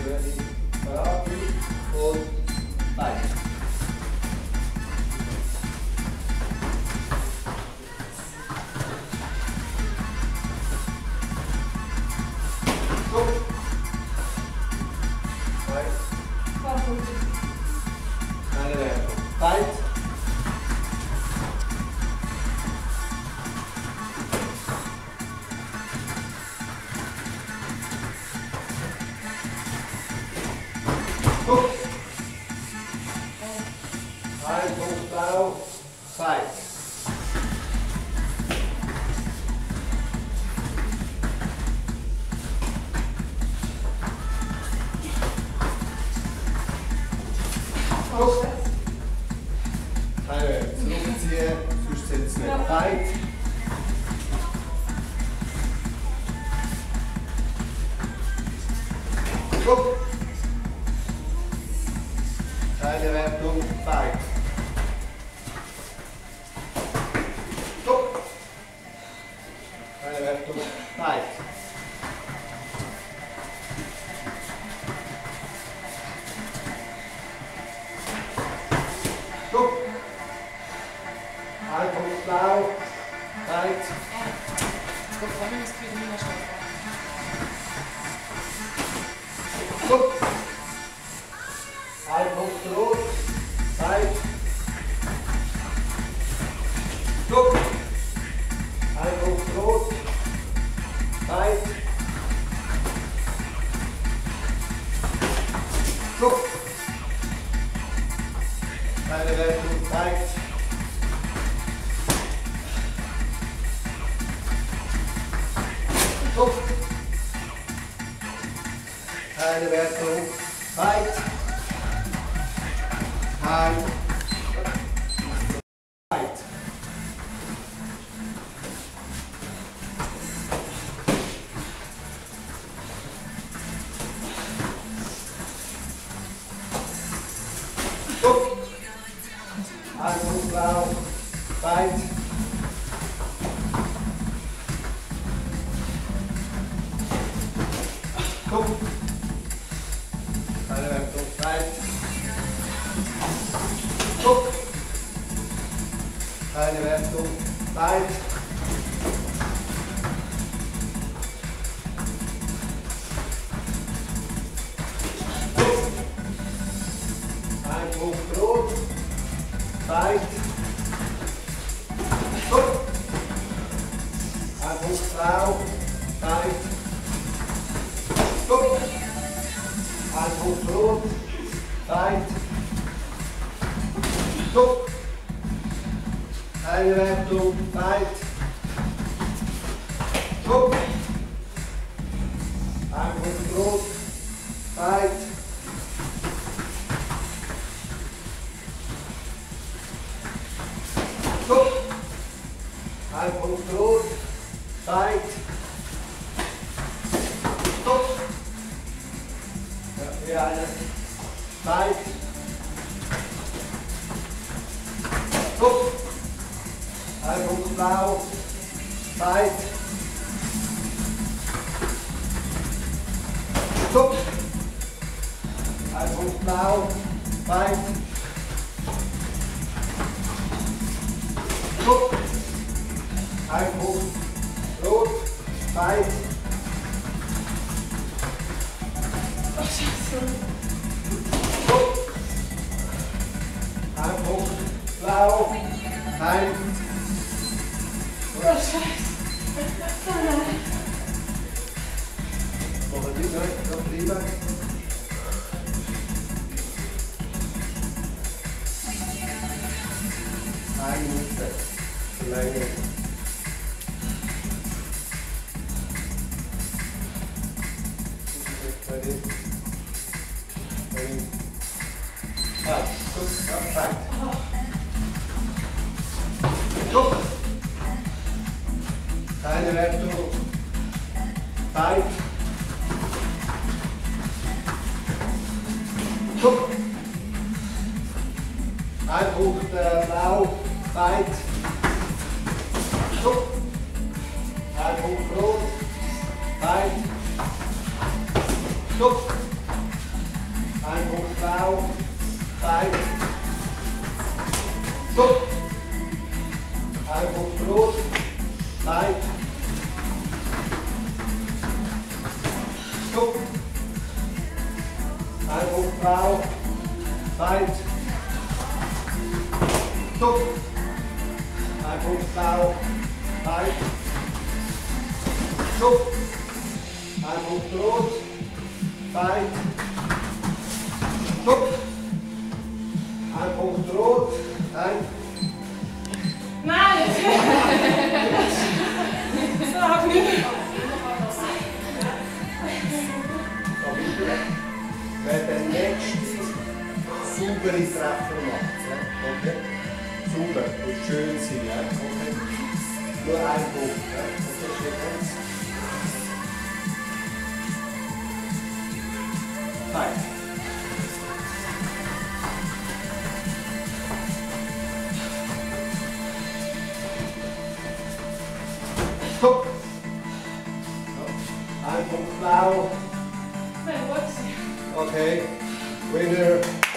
Ready, parat und Bein. Gut. Eine Wertung. Fight. Gut. Ein Punkt blau. Fight. Gut. Zurückziehen, sonst sind es nicht. Fight. Gut. Keine Wertung, Fight. Gut. Keine Wertung, Fight. Gut. Ein Punkt blau, Fight. Gut. Ein Punkt rot, Fight. Gut. Ein Punkt rot, Fight. Gut. Keine Wertung, Fight. Gut. Keine Wertung, Fight. Ein Fight. Gut. Ein Punkt blau, Fight. Gut. Keine Wertung, Fight. Gut. Keine Wertung, Fight. Gut. Ein Punkt rot, Fight. Gut. Ein Punkt blau, Fight. Gut. Ein Punkt rot, Fight. Gut. Eine Wertung, Fight. Gut. Ein Punkt rot, Fight. Gut. Ein Punkt rot, Fight. Gut. Ja, hier eine Fight. Gut. Ein Punkt blau, Fight. Gut. Ein Punkt blau, Fight. Gut. Ein Punkt rot, Fight. Gut. Ein Punkt blau, Fight. Oh, Scheiße. Noch lieber. Eine Minute. Verlängern. Ready. Gut, Zeit. Gut. Keine Wertung. Zeit. Gut. Ein Punkt blau. Zeit. Gut. Ein Punkt rot. Zeit. Gut. Ein Punkt blau. Zeit. Stopp. Ein Punkt rot. Zeit. Stopp. Ein Punkt blau. Zeit. Stopp. Ein Punkt blau. Zeit. Stopp. Ein Punkt rot. Zeit. Stopp. Ein Punkt rot. Zeit. Nein! Sag nicht! Da wieder. Wer den nächsten sauberen Treffer macht. Okay? Sauber und schön sein. Okay? Nur ein Punkt. Okay, ganz. Nein. Stopp. Ein Punkt blau. Nein, gut. Okay. Winner.